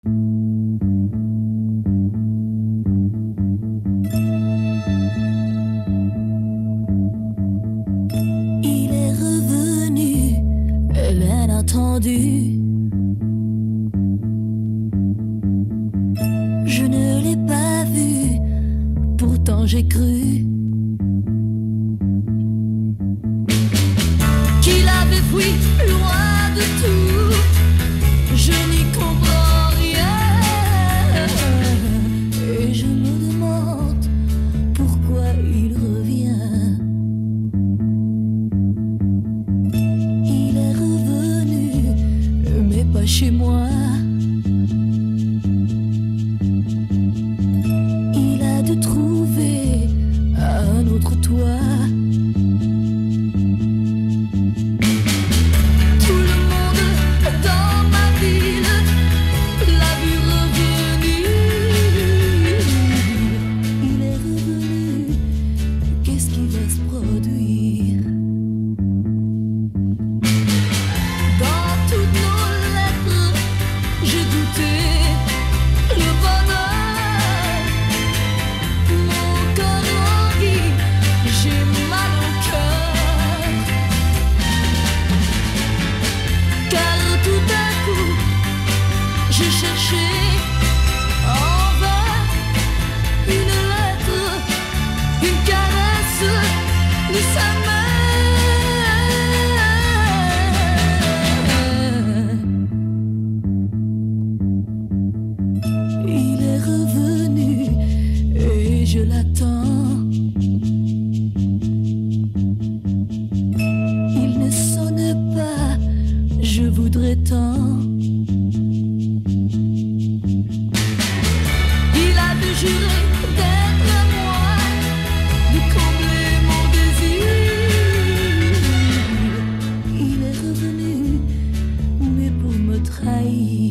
Il est revenu, l'inattendu. Je ne l'ai pas vu, pourtant j'ai cru qu'il avait fui loin de tout. Je n'y comprends rien et je me demande pourquoi il revient. Il est revenu, mais pas chez moi. Il a dû trouver un autre toit. J'ai cherché en vain une lettre, une caresse de sa main. Il est revenu et je l'attends. Il ne sonne pas, je voudrais tant. Juré d'être à moi, de combler mon désir. Il est revenu, mais pour me trahir.